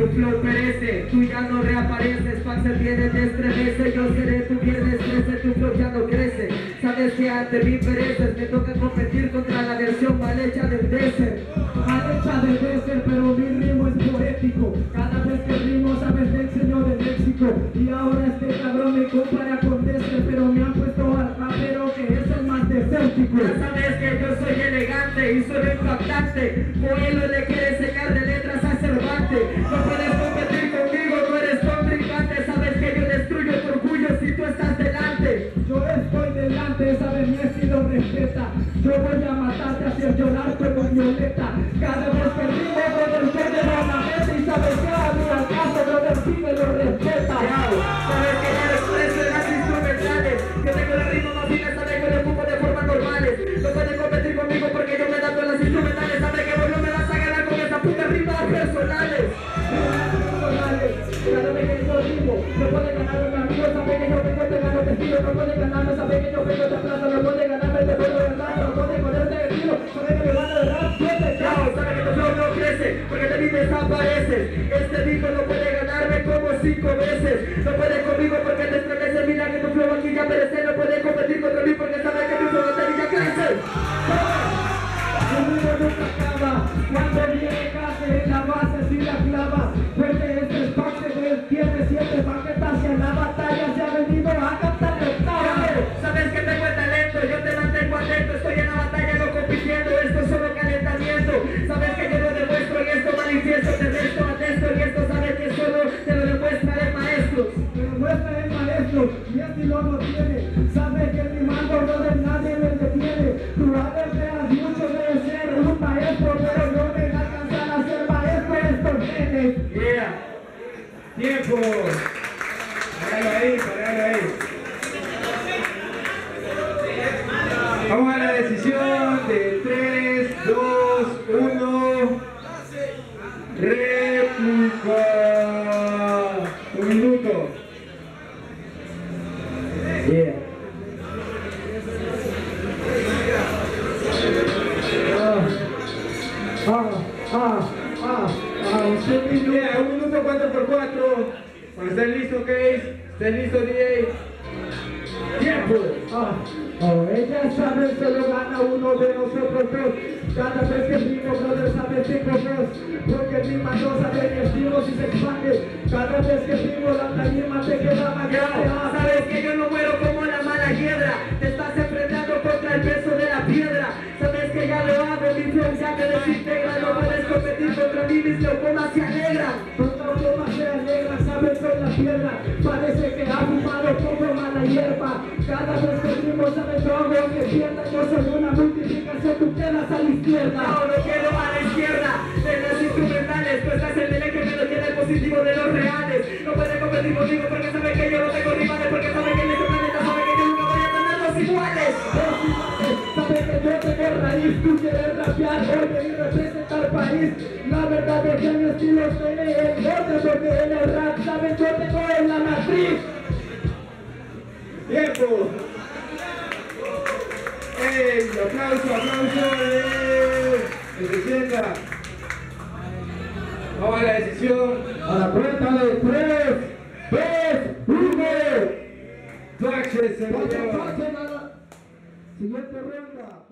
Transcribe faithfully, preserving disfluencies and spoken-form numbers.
flow perece, tú ya no reapareces, Paxel viene, te estremece, yo seré tu viernes trece, tu flow ya no crece. Sabes que ante mí pereces, me toca competir contra la versión mal hecha del desert. Mal hecha del desert, pero mi ritmo es poético. Cada vez que rimo sabes del señor de México. Y ahora este cabrón me compara con desert, pero me han puesto al rapero que es el más desértico. Ya sabes que yo soy elegante y soy impactante, Coelho le quiere enseñar de letras a Cervantes. No puedes competir conmigo, no eres contrincante, sabes que yo destruyo tu orgullo si tú estás delante. Yo estoy delante, sabes mi estilo respeta. Yo voy a matarte, hacer llorar como Violeta. Cada vez que rimo con el que de la mente y sabes que a mí al caso no me pide lo respeta. Sabes que yo expreso en las instrumentales, yo tengo la rima más fina, sabes que lo ocupo de formas normales. No puedes competir conmigo porque yo me dato en las instrumentales, sabes que vos no me vas a ganar con esas putas rimas personales. Cada vez que yo rimo, no puede ganar un amigo, sabe que yo vengo te gano vestido, no puede ganarme, sabe que yo vengo de plata, no puede ganarme, te puedo ganar, no puede ponerte de tiro, sabe que me van a dar siete, chao, sabe que tu flow no crece, porque de mí desapareces. Este disco no puede ganarme como cinco veces, no puede conmigo porque te estremece, mira que tu flow aquí ya perece, no puede competir contra mí porque sabe que tu flow no te ya crece. El mundo nunca acaba, cuando viene casi en la base si la clava, porque este es parte del tiene siete paquetas y en la batalla se ha venido a cantar el octava. Sabes que tengo el talento, yo te mantengo atento, estoy en la batalla no compitiendo, esto es solo calentamiento. Sabes que yo lo demuestro y esto manifiesto, te resto atesto y esto sabes que solo te lo demuestra el maestro. Te lo muestra el maestro y así lo no tiene, sabes que mi mando no de nadie le detiene. Tú hablas mucho de ser un maestro, pero no me va a alcanzar a ser maestro estos nenes. Yeah. Tiempo. Paralo ahí, paralo ahí. Vamos a la decisión de tres, dos, uno. Réplica. Un minuto. Yeah. Ah, ah, ah, ah, usted mismo. Yeah, un minuto cuatro por cuatro. Cuando estén listos, Case. Estén listos, D A. Tiempo. Ah, oh, ella sabe, solo gana uno de nosotros dos. Cada vez que rimo, brother, sabe cinco dos. Porque rima no sabe mi estilo si se expande. Cada vez que rimo, la tarima te queda más grande. Ah, sabes que yo no muero como la mala hiedra, te estás enfrentando contra el peso de la piedra. Sabes que ya lo hago, mi flow ya te desintegra. No puedes competir contra mí, mis locomas se alegran. Tus locomas se alegran, sabes, soy la piedra. Parece que ha fumado como mala hierba. Cada vez que rimo, sabes, yo hago que pierda. Yo soy una multiplicación, tú quedas a la izquierda. No, no quiero a la izquierda de las instrumentales, tú estás en el eje, pero tiene el positivo de los reales. No puedes competir conmigo porque sabe que yo no tengo rivales, porque sabe que en este planeta sabe que yo nunca voy a tener los iguales. Sabe que yo tengo raíz, tú quieres rapear, oye y representar país. La verdad es que mi estilo tiene el norte, porque en el rap, saben, yo tengo en la matriz. Tiempo. ¡Ey! ¡Aplauso, aplauso! ¡Eh! ¡Que se sienta! Vamos a la decisión. A la cuenta de tres, dos, uno. Flashes se lo lleva. Siguiente ronda.